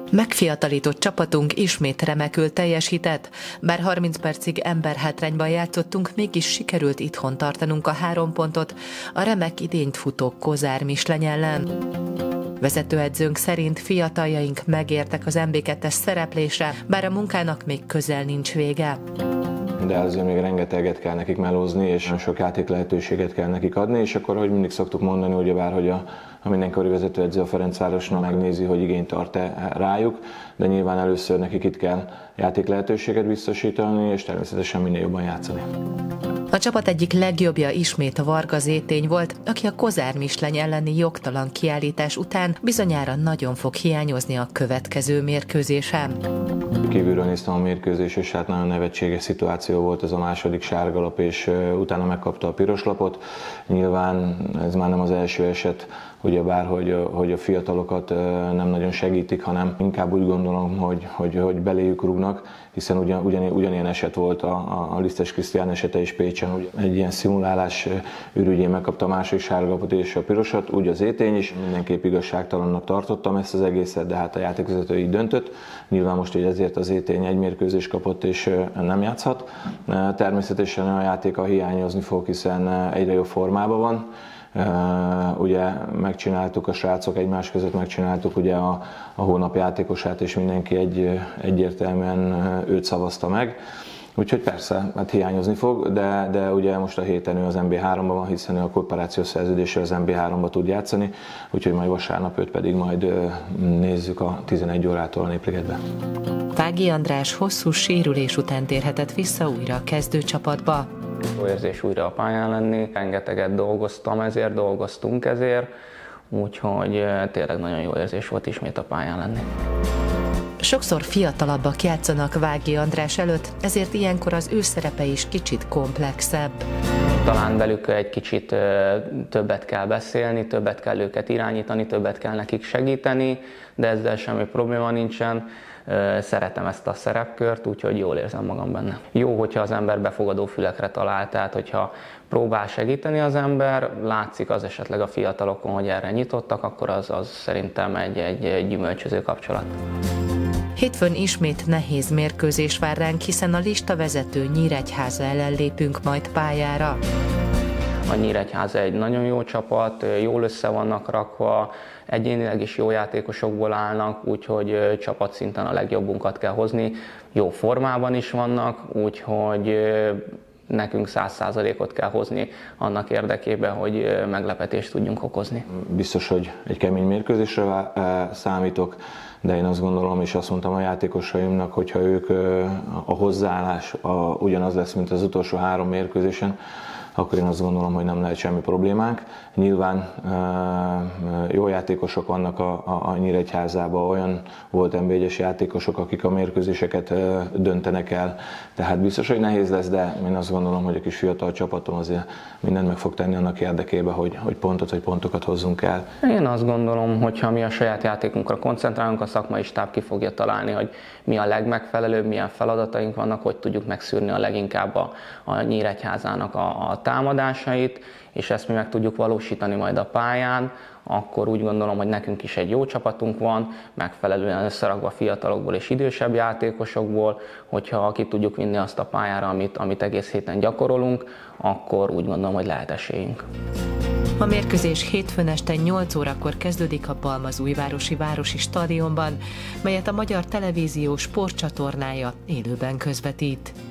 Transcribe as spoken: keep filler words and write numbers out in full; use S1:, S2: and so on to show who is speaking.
S1: Megfiatalított csapatunk ismét remekül teljesített, bár harminc percig emberhátrányban játszottunk, mégis sikerült itthon tartanunk a három pontot a remek idényt futó Kozár Misleny ellen. Vezetőedzőnk szerint fiataljaink megértek az em bé kettes szereplésre, bár a munkának még közel nincs vége.
S2: De azért még rengeteget kell nekik melózni, és sok játék lehetőséget kell nekik adni, és akkor, hogy mindig szoktuk mondani, hogy bár hogy a, a mindenkori vezetőedző a Ferencvárosnak megnézi, hogy igényt tart-e rájuk, de nyilván először nekik itt kell játék lehetőséget biztosítani, és természetesen minél jobban játszani.
S1: A csapat egyik legjobbja ismét a Varga Zétény volt, aki a Kozár Misleny elleni jogtalan kiállítás után bizonyára nagyon fog hiányozni a következő mérkőzésen.
S2: Kívülről néztem a mérkőzés, és hát nagyon nevetséges szituáció volt ez a második sárgalap, és utána megkapta a piros lapot. Nyilván ez már nem az első eset, ugyebár, hogy, hogy a fiatalokat nem nagyon segítik, hanem inkább úgy gondolom, hogy, hogy, hogy beléjük rúgnak, hiszen ugyan, ugyan, ugyanilyen eset volt a, a Lisztes Krisztián esete is Pécsen. Ugye egy ilyen szimulálás ürügyén megkapta a második sárgalapot és a pirosat, úgy az Zétény is. Mindenképp igazságtalannak tartottam ezt az egészet, de hát a játékvezető így döntött. Nyilván most, hogy ezért az Zétény egy mérkőzést kapott és nem játszhat. Természetesen a játéka hiányozni fog, hiszen egyre jobb formában van. Uh, ugye megcsináltuk a srácok egymás között, megcsináltuk ugye a, a hónap játékosát, és mindenki egy, egyértelműen őt szavazta meg. Úgyhogy persze, hát hiányozni fog, de, de ugye most a héten ő az em bé háromban van, hiszen ő a kooperációs szerződéssel az em bé háromba tud játszani, úgyhogy majd vasárnap őt pedig majd uh, nézzük a tizenegy órától a Népligetbe.
S1: Vági András hosszú sérülés után térhetett vissza újra a kezdőcsapatba.
S3: Jó érzés újra a pályán lenni, rengeteget dolgoztam ezért, dolgoztunk ezért, úgyhogy tényleg nagyon jó érzés volt ismét a pályán lenni.
S1: Sokszor fiatalabbak játszanak Vági András előtt, ezért ilyenkor az ő szerepe is kicsit komplexebb.
S3: Talán velük egy kicsit többet kell beszélni, többet kell őket irányítani, többet kell nekik segíteni, de ezzel semmi probléma nincsen. Szeretem ezt a szerepkört, úgyhogy jól érzem magam benne. Jó, hogyha az ember befogadó fülekre talál, tehát hogyha próbál segíteni az ember, látszik az esetleg a fiatalokon, hogy erre nyitottak, akkor az, az szerintem egy, egy gyümölcsöző kapcsolat.
S1: Hétfőn ismét nehéz mérkőzés vár ránk, hiszen a listavezető Nyíregyháza ellen lépünk majd pályára.
S3: A Nyíregyháza egy nagyon jó csapat, jól össze vannak rakva, egyénileg is jó játékosokból állnak, úgyhogy csapatszinten a legjobbunkat kell hozni. Jó formában is vannak, úgyhogy nekünk száz százalékot kell hozni annak érdekében, hogy meglepetést tudjunk okozni. Biztos,
S2: hogy egy kemény mérkőzésre számítok, de én azt gondolom, és azt mondtam a játékosaimnak, hogyha ők a hozzáállás a, ugyanaz lesz, mint az utolsó három mérkőzésen, akkor én azt gondolom, hogy nem lehet semmi problémánk. Nyilván jó játékosok vannak a, a, a Nyíregyházában, olyan volt em bé egyes játékosok, akik a mérkőzéseket döntenek el, tehát biztos, hogy nehéz lesz, de én azt gondolom, hogy a kis fiatal csapatom azért mindent meg fog tenni annak érdekében, hogy, hogy pontot vagy pontokat hozzunk el. Én azt gondolom, hogy ha mi a saját játékunkra koncentrálunk, a szakmai stáb ki fogja találni, hogy mi a legmegfelelőbb, milyen feladataink vannak, hogy tudjuk megszűrni a leginkább a, a Nyíregyházának a, a támadásait, és ezt mi meg tudjuk valósítani majd a pályán, akkor úgy gondolom, hogy nekünk is egy jó csapatunk van, megfelelően összerakva fiatalokból és idősebb játékosokból, hogyha ki tudjuk vinni azt a pályára, amit, amit egész héten gyakorolunk, akkor úgy gondolom, hogy lehet esélyünk.
S1: A mérkőzés hétfőn este nyolc órakor kezdődik a Balmazújvárosi Városi Stadionban, melyet a Magyar Televízió sportcsatornája élőben közvetít.